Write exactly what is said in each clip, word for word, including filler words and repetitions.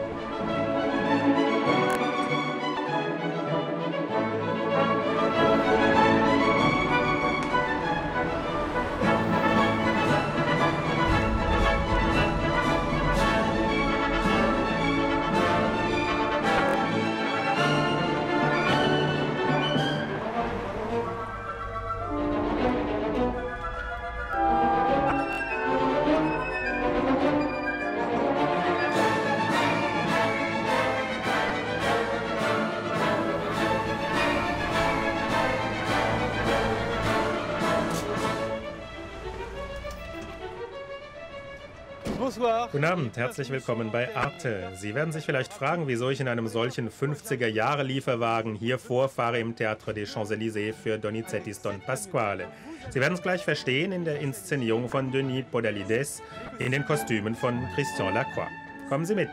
Guten Abend, herzlich willkommen bei Arte. Sie werden sich vielleicht fragen, wieso ich in einem solchen fünfziger-Jahre-Lieferwagen hier vorfahre im Théâtre des Champs-Élysées für Donizettis Don Pasquale. Sie werden es gleich verstehen in der Inszenierung von Denis Podalides in den Kostümen von Christian Lacroix. Kommen Sie mit!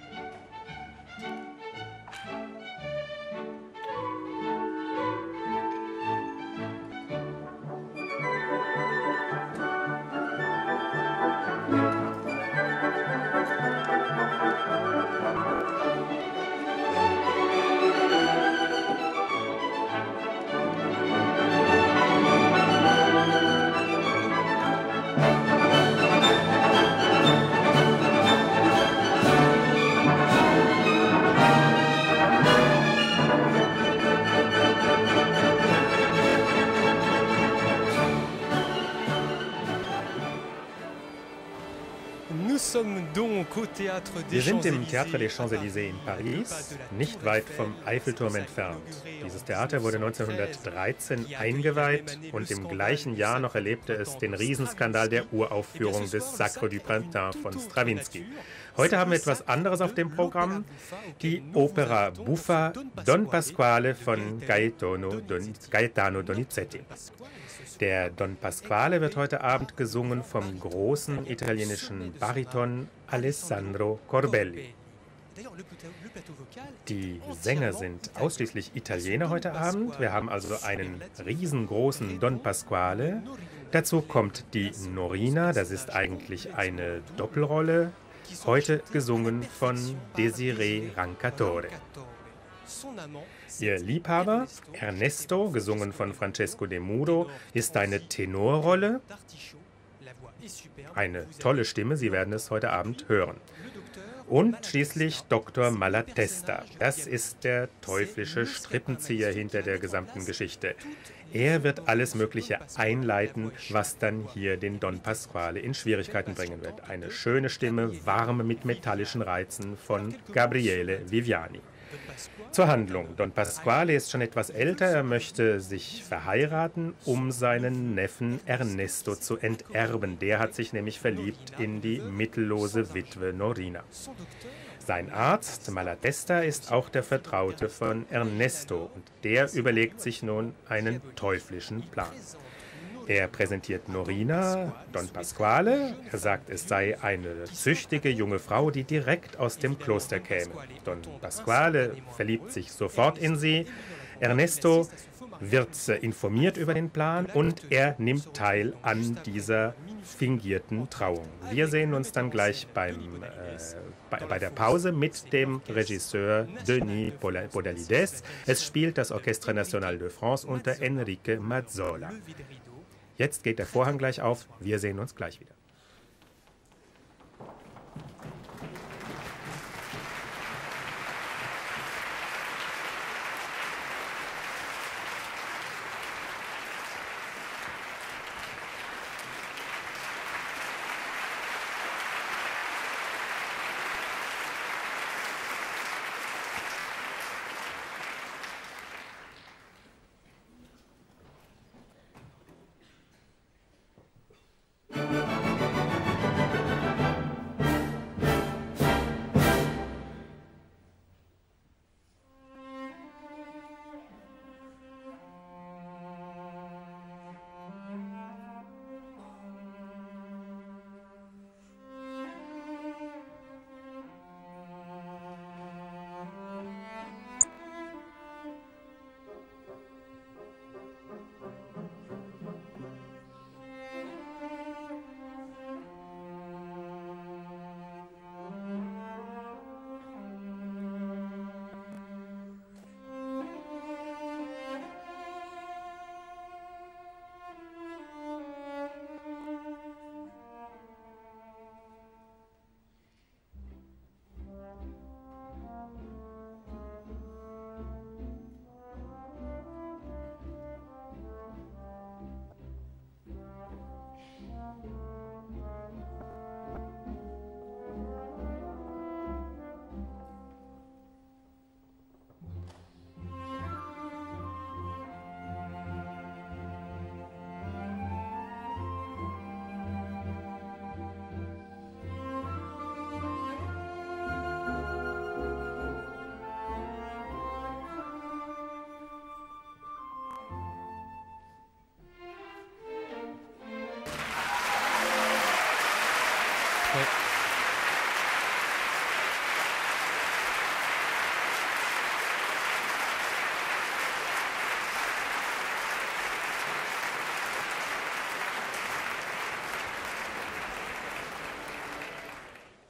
Wir sind im Théâtre des Champs-Élysées in Paris, nicht weit vom Eiffelturm entfernt. Dieses Theater wurde neunzehnhundertdreizehn eingeweiht und im gleichen Jahr noch erlebte es den Riesenskandal der Uraufführung des Sacre du Printemps von Stravinsky. Heute haben wir etwas anderes auf dem Programm, die Opera buffa Don Pasquale von Gaetano, Don, Gaetano Donizetti. Der Don Pasquale wird heute Abend gesungen vom großen italienischen Bariton Alessandro Corbelli. Die Sänger sind ausschließlich Italiener heute Abend. Wir haben also einen riesengroßen Don Pasquale. Dazu kommt die Norina, das ist eigentlich eine Doppelrolle, heute gesungen von Desiree Rancatore. Ihr Liebhaber, Ernesto, gesungen von Francesco De Muro, ist eine Tenorrolle. Eine tolle Stimme, Sie werden es heute Abend hören. Und schließlich Doktor Malatesta. Das ist der teuflische Strippenzieher hinter der gesamten Geschichte. Er wird alles Mögliche einleiten, was dann hier den Don Pasquale in Schwierigkeiten bringen wird. Eine schöne Stimme, warm mit metallischen Reizen von Gabriele Viviani. Zur Handlung. Don Pasquale ist schon etwas älter. Er möchte sich verheiraten, um seinen Neffen Ernesto zu enterben. Der hat sich nämlich verliebt in die mittellose Witwe Norina. Sein Arzt, Malatesta, ist auch der Vertraute von Ernesto. Und der überlegt sich nun einen teuflischen Plan. Er präsentiert Norina, Don Pasquale. Er sagt, es sei eine züchtige junge Frau, die direkt aus dem Kloster käme. Don Pasquale verliebt sich sofort in sie. Ernesto wird informiert über den Plan und er nimmt teil an dieser fingierten Trauung. Wir sehen uns dann gleich beim, äh, bei, bei der Pause mit dem Regisseur Denis Podalides. Es spielt das Orchestre National de France unter Enrique Mazzola. Jetzt geht der Vorhang gleich auf. Wir sehen uns gleich wieder.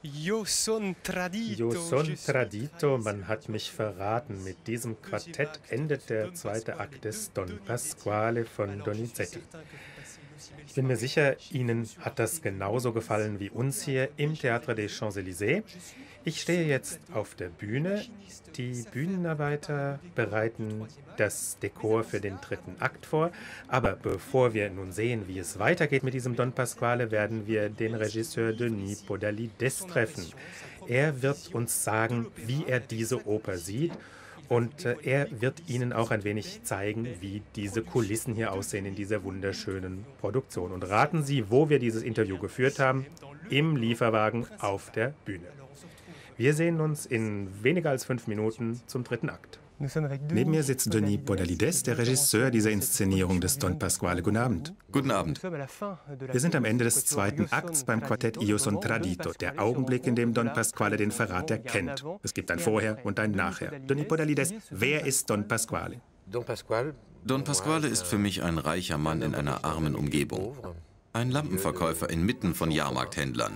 Io son tradito. Io son tradito, man hat mich verraten. Mit diesem Quartett endet der zweite Akt des Don Pasquale von Donizetti. Ich bin mir sicher, Ihnen hat das genauso gefallen wie uns hier im Théâtre des Champs-Élysées. Ich stehe jetzt auf der Bühne. Die Bühnenarbeiter bereiten das Dekor für den dritten Akt vor. Aber bevor wir nun sehen, wie es weitergeht mit diesem Don Pasquale, werden wir den Regisseur Denis Podalides treffen. Er wird uns sagen, wie er diese Oper sieht. Und äh, er wird Ihnen auch ein wenig zeigen, wie diese Kulissen hier aussehen in dieser wunderschönen Produktion. Und raten Sie, wo wir dieses Interview geführt haben? Im Lieferwagen auf der Bühne. Wir sehen uns in weniger als fünf Minuten zum dritten Akt. Neben mir sitzt Denis Podalides, der Regisseur dieser Inszenierung des Don Pasquale. Guten Abend. Guten Abend. Wir sind am Ende des zweiten Akts beim Quartett Io son tradito, der Augenblick, in dem Don Pasquale den Verrat erkennt. Es gibt ein Vorher und ein Nachher. Denis Podalides, wer ist Don Pasquale? Don Pasquale ist für mich ein reicher Mann in einer armen Umgebung. Ein Lampenverkäufer inmitten von Jahrmarkthändlern.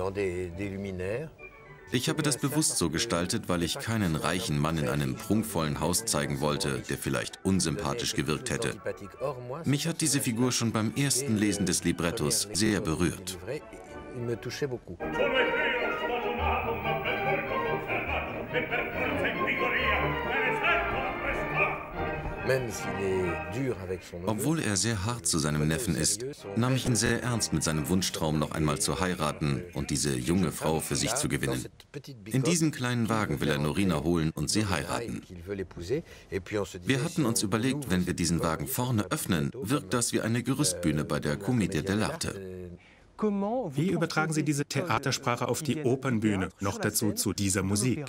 Ich habe das bewusst so gestaltet, weil ich keinen reichen Mann in einem prunkvollen Haus zeigen wollte, der vielleicht unsympathisch gewirkt hätte. Mich hat diese Figur schon beim ersten Lesen des Librettos sehr berührt. Obwohl er sehr hart zu seinem Neffen ist, nahm ich ihn sehr ernst mit seinem Wunschtraum, noch einmal zu heiraten und diese junge Frau für sich zu gewinnen. In diesen kleinen Wagen will er Norina holen und sie heiraten. Wir hatten uns überlegt, wenn wir diesen Wagen vorne öffnen, wirkt das wie eine Gerüstbühne bei der Commedia dell'arte. Wie übertragen Sie diese Theatersprache auf die Opernbühne, noch dazu zu dieser Musik?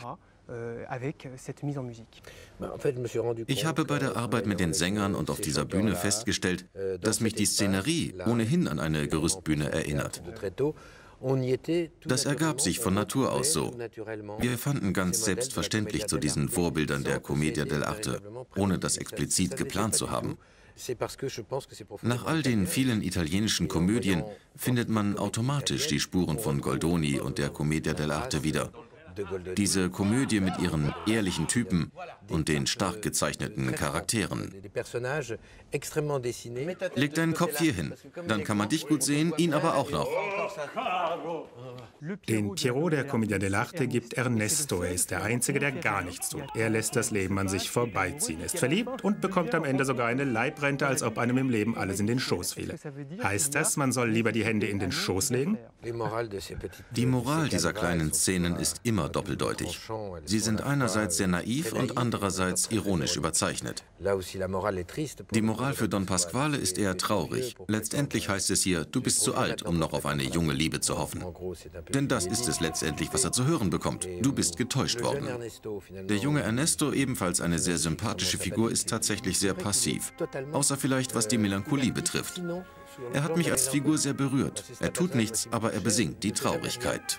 Ich habe bei der Arbeit mit den Sängern und auf dieser Bühne festgestellt, dass mich die Szenerie ohnehin an eine Gerüstbühne erinnert. Das ergab sich von Natur aus so. Wir fanden ganz selbstverständlich zu diesen Vorbildern der Commedia dell'arte, ohne das explizit geplant zu haben. Nach all den vielen italienischen Komödien findet man automatisch die Spuren von Goldoni und der Commedia dell'arte wieder. Diese Komödie mit ihren ehrlichen Typen und den stark gezeichneten Charakteren. Leg deinen Kopf hier hin, dann kann man dich gut sehen, ihn aber auch noch. Den Pierrot der Commedia dell'arte gibt Ernesto. Er ist der Einzige, der gar nichts tut. Er lässt das Leben an sich vorbeiziehen. Er ist verliebt und bekommt am Ende sogar eine Leibrente, als ob einem im Leben alles in den Schoß fiele. Heißt das, man soll lieber die Hände in den Schoß legen? Die Moral dieser kleinen Szenen ist immer doppeldeutig. Sie sind einerseits sehr naiv und andererseits ironisch überzeichnet. Die Moral für Don Pasquale ist eher traurig. Letztendlich heißt es hier, du bist zu alt, um noch auf eine junge Liebe zu hoffen. Denn das ist es letztendlich, was er zu hören bekommt. Du bist getäuscht worden. Der junge Ernesto, ebenfalls eine sehr sympathische Figur, ist tatsächlich sehr passiv. Außer vielleicht, was die Melancholie betrifft. Er hat mich als Figur sehr berührt. Er tut nichts, aber er besingt die Traurigkeit.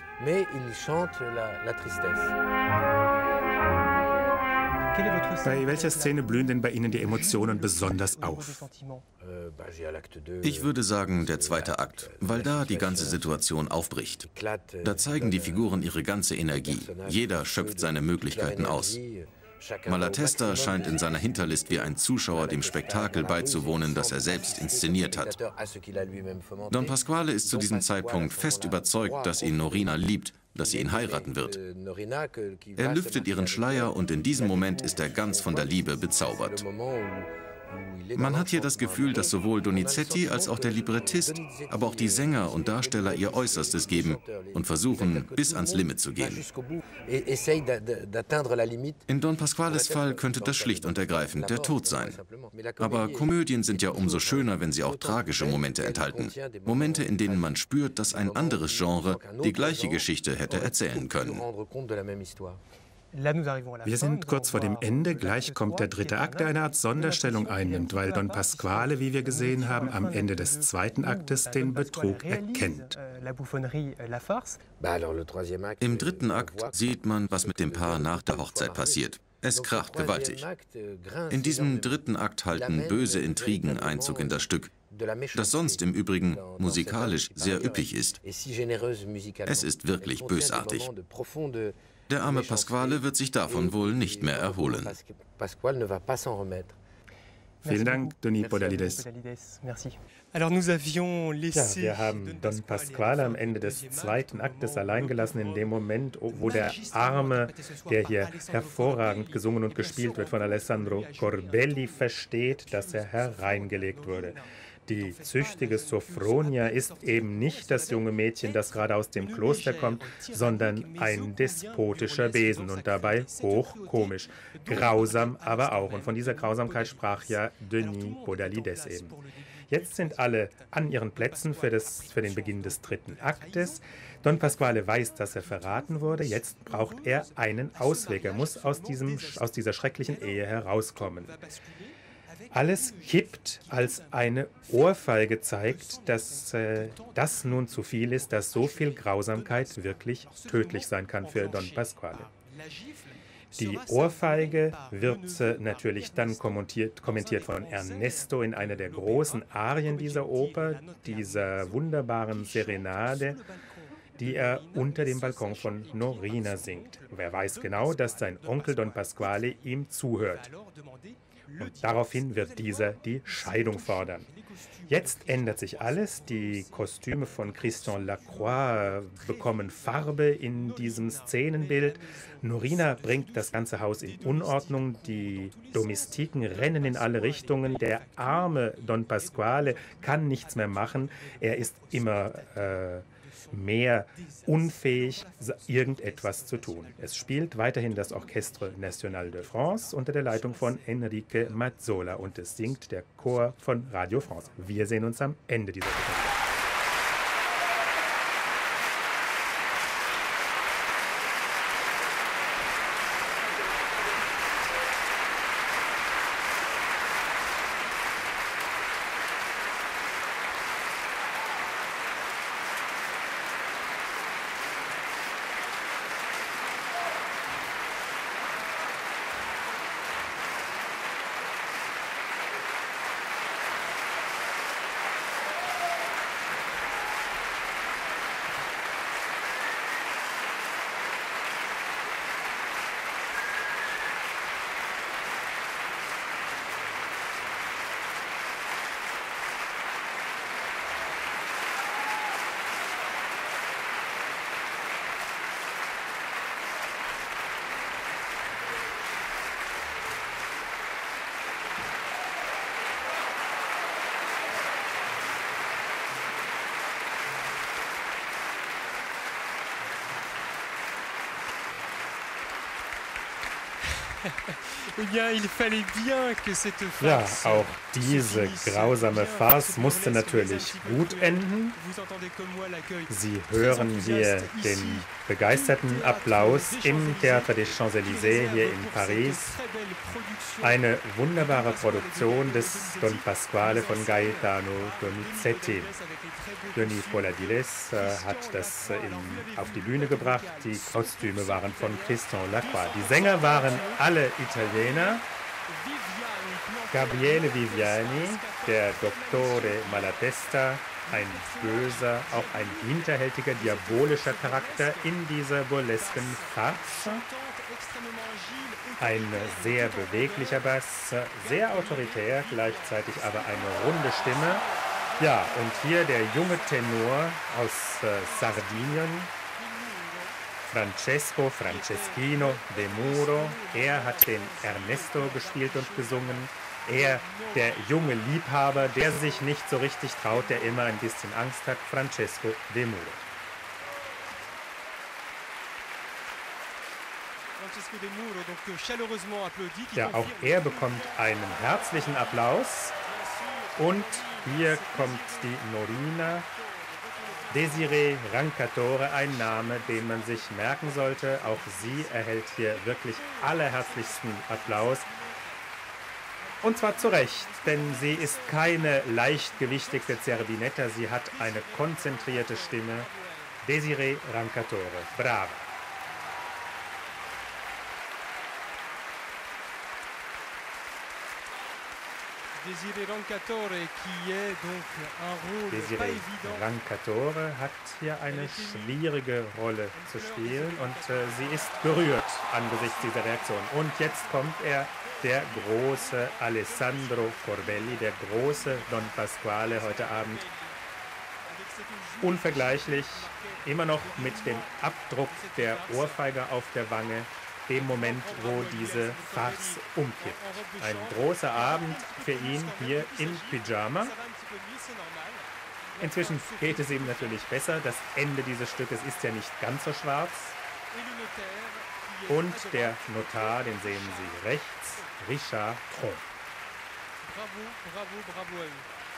Bei welcher Szene blühen denn bei Ihnen die Emotionen besonders auf? Ich würde sagen, der zweite Akt, weil da die ganze Situation aufbricht. Da zeigen die Figuren ihre ganze Energie. Jeder schöpft seine Möglichkeiten aus. Malatesta scheint in seiner Hinterlist wie ein Zuschauer dem Spektakel beizuwohnen, das er selbst inszeniert hat. Don Pasquale ist zu diesem Zeitpunkt fest überzeugt, dass ihn Norina liebt, dass sie ihn heiraten wird. Er lüftet ihren Schleier und in diesem Moment ist er ganz von der Liebe bezaubert. Man hat hier das Gefühl, dass sowohl Donizetti als auch der Librettist, aber auch die Sänger und Darsteller ihr Äußerstes geben und versuchen, bis ans Limit zu gehen. In Don Pasquales Fall könnte das schlicht und ergreifend der Tod sein. Aber Komödien sind ja umso schöner, wenn sie auch tragische Momente enthalten. Momente, in denen man spürt, dass ein anderes Genre die gleiche Geschichte hätte erzählen können. Wir sind kurz vor dem Ende, gleich kommt der dritte Akt, der eine Art Sonderstellung einnimmt, weil Don Pasquale, wie wir gesehen haben, am Ende des zweiten Aktes den Betrug erkennt. Im dritten Akt sieht man, was mit dem Paar nach der Hochzeit passiert. Es kracht gewaltig. In diesem dritten Akt halten böse Intrigen Einzug in das Stück. das sonst im Übrigen musikalisch sehr üppig ist. Es ist wirklich bösartig. Der arme Pasquale wird sich davon wohl nicht mehr erholen. Vielen Dank, Denis Podalides. Alors nous avions laissé Ja, wir haben Don Pasquale am Ende des zweiten Aktes allein gelassen, in dem Moment, wo der Arme, der hier hervorragend gesungen und gespielt wird von Alessandro Corbelli, versteht, dass er hereingelegt wurde. Die züchtige Sophronia ist eben nicht das junge Mädchen, das gerade aus dem Kloster kommt, sondern ein despotischer Besen und dabei hochkomisch. Grausam aber auch. Und von dieser Grausamkeit sprach ja Denis Podalides eben. Jetzt sind alle an ihren Plätzen für, das, für den Beginn des dritten Aktes. Don Pasquale weiß, dass er verraten wurde. Jetzt braucht er einen Ausweg. Er muss aus, diesem, aus dieser schrecklichen Ehe herauskommen. Alles kippt, als eine Ohrfeige zeigt, dass äh, das nun zu viel ist, dass so viel Grausamkeit wirklich tödlich sein kann für Don Pasquale. Die Ohrfeige wird äh, natürlich dann kommentiert, kommentiert von Ernesto in einer der großen Arien dieser Oper, dieser wunderbaren Serenade, die er unter dem Balkon von Norina singt. Wer weiß genau, dass sein Onkel Don Pasquale ihm zuhört. Und daraufhin wird dieser die Scheidung fordern. Jetzt ändert sich alles. Die Kostüme von Christian Lacroix bekommen Farbe in diesem Szenenbild. Norina bringt das ganze Haus in Unordnung. Die Domestiken rennen in alle Richtungen. Der arme Don Pasquale kann nichts mehr machen. Er ist immer äh, mehr unfähig, irgendetwas zu tun. Es spielt weiterhin das Orchestre National de France unter der Leitung von Enrique Mazzola und es singt der Chor von Radio France. Wir sehen uns am Ende dieser Sendung. Ja, auch diese grausame Farce musste natürlich gut enden. Sie hören hier den begeisterten Applaus im Théâtre des Champs-Élysées hier in Paris. Eine wunderbare Produktion des Don Pasquale von Gaetano Donizetti. Denis Podalides äh, hat das äh, in, auf die Bühne gebracht. Die Kostüme waren von Christian Lacroix. Die Sänger waren alle Italiener. Gabriele Viviani, der Dottore Malatesta, ein böser, auch ein hinterhältiger, diabolischer Charakter in dieser burlesken Farce. Ein sehr beweglicher Bass, sehr autoritär, gleichzeitig aber eine runde Stimme. Ja, und hier der junge Tenor aus äh, Sardinien, Francesco Franceschino de Muro. Er hat den Ernesto gespielt und gesungen. Er, der junge Liebhaber, der sich nicht so richtig traut, der immer ein bisschen Angst hat, Francesco de Muro. Ja, auch er bekommt einen herzlichen Applaus. Und hier kommt die Norina, Desirée Rancatore, ein Name, den man sich merken sollte. Auch sie erhält hier wirklich allerherzlichsten Applaus. Und zwar zu Recht, denn sie ist keine leichtgewichtige Zerbinetta, sie hat eine konzentrierte Stimme. Desirée Rancatore, brava. Desiree Rancatore, qui est donc un rôle Desiree pas évident. Rancatore hat hier eine schwierige Rolle zu spielen und äh, sie ist berührt angesichts dieser Reaktion. Und jetzt kommt er, der große Alessandro Corbelli, der große Don Pasquale heute Abend. Unvergleichlich, immer noch mit dem Abdruck der Ohrfeige auf der Wange, dem Moment, wo diese Farce umkippt. Ein großer Abend für ihn hier in Pyjama. Inzwischen geht es ihm natürlich besser. Das Ende dieses Stückes ist ja nicht ganz so schwarz. Und der Notar, den sehen Sie rechts, Richard Tron. Bravo, bravo, bravo à lui.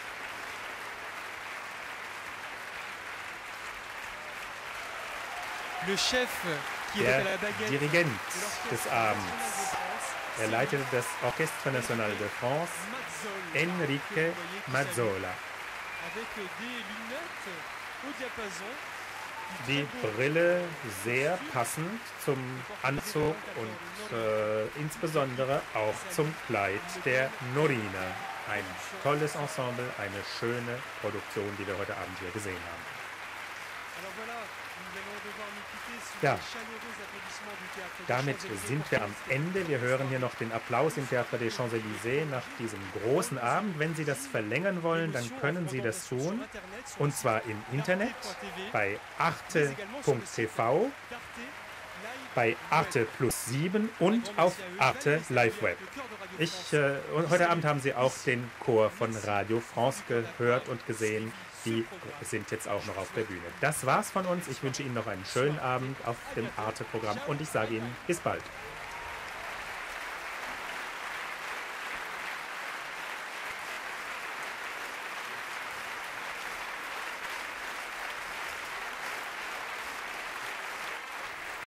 Le chef qui est à la Der baguette. Dirigent des Abends. Er leitete das Orchestre National de France, Enrique Mazzola. Avec des lunettes au diapason. Die Brille sehr passend zum Anzug und äh, insbesondere auch zum Kleid der Norina. Ein tolles Ensemble, eine schöne Produktion, die wir heute Abend hier gesehen haben. Ja, damit sind wir am Ende. Wir hören hier noch den Applaus im Théâtre des Champs-Élysées nach diesem großen Abend. Wenn Sie das verlängern wollen, dann können Sie das tun. Und zwar im Internet bei arte punkt t v, bei Arte Plus sieben und auf Arte Live Web. Ich, äh, und heute Abend haben Sie auch den Chor von Radio France gehört und gesehen. Die sind jetzt auch noch auf der Bühne. Das war's von uns. Ich wünsche Ihnen noch einen schönen Abend auf dem Arte-Programm und ich sage Ihnen bis bald.